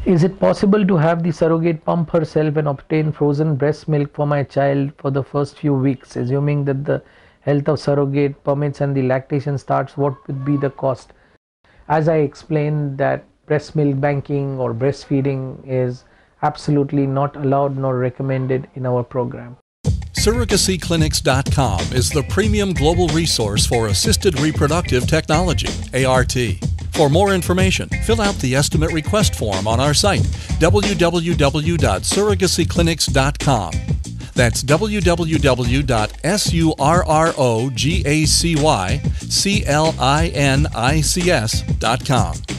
Is it possible to have the surrogate pump herself and obtain frozen breast milk for my child for the first few weeks, assuming that the health of surrogate permits and the lactation starts? What would be the cost? As I explained, that breast milk banking or breastfeeding is absolutely not allowed nor recommended in our program. SurrogacyClinics.com is the premium global resource for assisted reproductive technology, ART. For more information, fill out the estimate request form on our site, www.surrogacyclinics.com. That's www.surrogacyclinics.com.